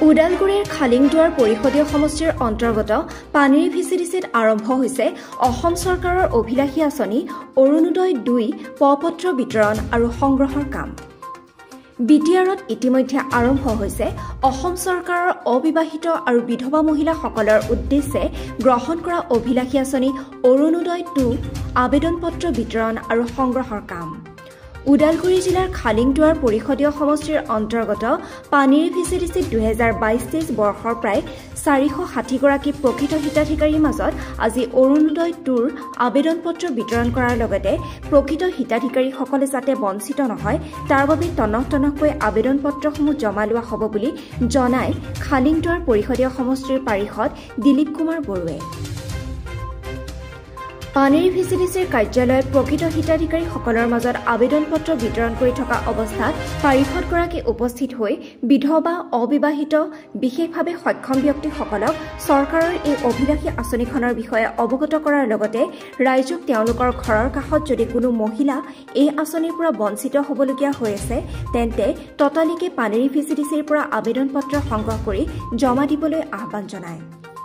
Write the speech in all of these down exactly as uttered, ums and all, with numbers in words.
ওদালগুৰিৰ খালিংদুৱাৰ পৰিষদীয় সমষ্টিৰ অন্তৰ্গত পানীৰ ভিচিডিচিত আৰম্ভ হৈছে অসম চৰকাৰৰ অভিলাষী আঁচনি অৰুণোদয় দুই পপত্ৰ বিতৰণ আৰু সংগ্ৰহৰ কাম। বি টি আৰত ইতিমধ্যে আৰম্ভ হৈছে অসম চৰকাৰৰ অবিবাহিত আৰু বিধৱা মহিলাসকলৰ উদ্দেশ্যে গ্ৰহণ কৰা অভিলাষী আঁচনি অৰুণোদয় টু আবেদন পত্ৰ বিতৰণ আৰু সংগ্ৰহৰ কাম। ওদালগুৰি জিলাৰ খালিংদুৱাৰ পৰিষদীয় সমষ্টিৰ অন্তৰ্গত পানীৰ ভিচিডিচিত দুহেজাৰ বাইশ তেইছ বৰ্ষৰ প্ৰায় চাৰিশ ষাঠিগৰাকী প্ৰকৃত হিতাধিকাৰীৰ মাজত আজি অৰুণোদয় টুৰ আবেদন পত্ৰ বিতৰণ কৰাৰ লগতে প্ৰকৃত হিতাধিকাৰীসকলে যাতে বঞ্চিত নহয় তাৰ বাবে টনক টনককৈ আবেদন পত্ৰসমূহ জমা লোৱা হ'ব বুলি জনাই খালিংদুৱাৰ পৰিষদীয় সমষ্টিৰ পাৰিষদ দিলীপ কুমাৰ বৰুৱে। পানীৰ ভিচিডিচিৰ কাৰ্যালয়ত প্ৰকৃত হিতাধিকাৰীসকলৰ মাজত আবেদন পত্ৰ বিতৰণ কৰি থকা অৱস্থাত পাৰিষদগৰাকী উপস্থিত হৈ বিধৱা অবিবাহিত বিশেষভাৱে সক্ষম ব্যক্তিসকলক চৰকাৰৰ এই অভিলাষী আঁচনিখনৰ বিষয়ে অৱগত কৰাৰ লগতে ৰাইজক তেওঁলোকৰ ঘৰৰ কাষত যদি কোনো মহিলা এই আঁচনিৰ পৰা বঞ্চিত হ'বলগীয়া হৈ আছে তেন্তে ততালিকে পানীৰ ভিচিডিচিৰ পৰা আবেদন পত্ৰ সংগ্ৰহ কৰি জমা দিবলৈ আহ্বান জনায়।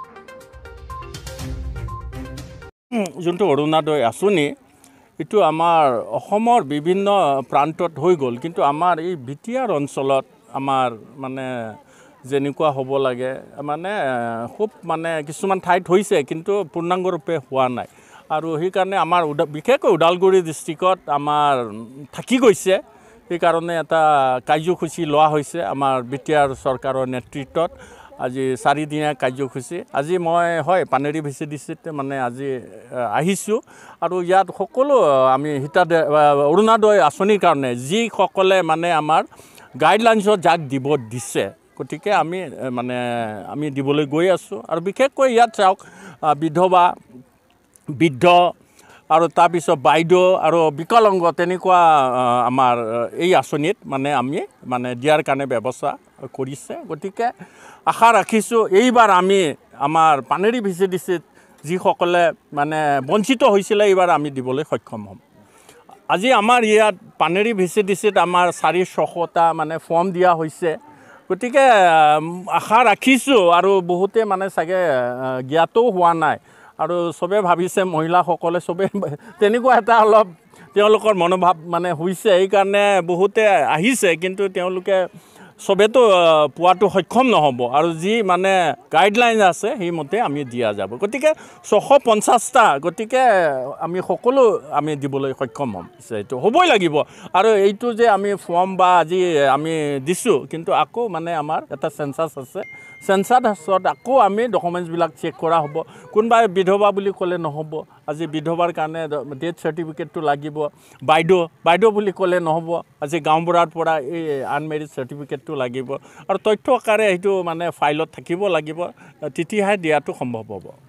যোনটো অৰুণোদয় আঁচনি এইটো আমাৰ অসমৰ বিভিন্ন প্ৰান্তত হৈ গ'ল, কিন্তু আমাৰ এই বি টি আৰ অঞ্চলত আমাৰ মানে যেনেকুৱা হ'ব লাগে মানে খুব মানে কিছুমান ঠাইত হৈছে কিন্তু পূৰ্ণাংগৰূপে হোৱা নাই আৰু সেইকাৰণে আমাৰ বিশেষকৈ ওদালগুৰি ডিষ্ট্ৰিক্টত আমাৰ থাকি গৈছে। সেইকাৰণে এটা কাৰ্যসূচী লোৱা হৈছে আমাৰ বি টি আৰ চৰকাৰৰ নেতৃত্বত। আজি চাৰিদিনীয়া কাৰ্যসূচী আজি মই হয় পানীৰ ভিচিডিচিত মানে আজি আহিছোঁ আৰু ইয়াত সকলো আমি হিতা অৰুণোদয় আঁচনিৰ কাৰণে যিসকলে মানে আমাৰ গাইডলাইনছত যাক দিব দিছে গতিকে আমি মানে আমি দিবলৈ গৈ আছোঁ আৰু বিশেষকৈ ইয়াত চাওক বিধৱা বৃদ্ধ আৰু তাৰপিছত বাইদেউ আৰু বিকলাংগ তেনেকুৱা আমাৰ এই আঁচনিত মানে আমি মানে দিয়াৰ কাৰণে ব্যৱস্থা কৰিছে। গতিকে আশা ৰাখিছোঁ এইবাৰ আমি আমাৰ পানীৰ ভিচিডিচিত যিসকলে মানে বঞ্চিত হৈছিলে এইবাৰ আমি দিবলৈ সক্ষম হ'ম। আজি আমাৰ ইয়াত পানীৰ ভিচিডিচিত আমাৰ চাৰি ছশটা মানে ফৰ্ম দিয়া হৈছে। গতিকে আশা ৰাখিছোঁ আৰু বহুতে মানে চাগে জ্ঞাতও হোৱা নাই আৰু চবে ভাবিছে মহিলাসকলে চবে তেনেকুৱা এটা অলপ তেওঁলোকৰ মনোভাৱ মানে হৈছে, সেইকাৰণে বহুতে আহিছে কিন্তু তেওঁলোকে চবেতো পোৱাটো সক্ষম নহ'ব আৰু যি মানে গাইডলাইন আছে সেইমতে আমি দিয়া যাব। গতিকে ছশ পঞ্চাছটা গতিকে আমি সকলো আমি দিবলৈ সক্ষম হ'ম, এইটো হ'বই লাগিব। আৰু এইটো যে আমি ফৰ্ম বা আজি আমি দিছোঁ কিন্তু আকৌ মানে আমাৰ এটা চেঞ্চাছ আছে, চেঞ্চাছত আকৌ আমি ডকুমেণ্টছবিলাক চেক কৰা হ'ব। কোনোবাই বিধৱা বুলি ক'লে নহ'ব, আজি বিধৱাৰ কাৰণে ডেথ চাৰ্টিফিকেটটো লাগিব। বাইদেউ বাইদেউ বুলি ক'লে নহ'ব, আজি গাঁওবুঢ়াৰ পৰা এই আনমেৰিড চাৰ্টিফিকেটটো লাগিব আৰু তথ্য আকাৰে সেইটো মানে ফাইলত থাকিব লাগিব, তেতিয়াহে দিয়াটো সম্ভৱ হ'ব।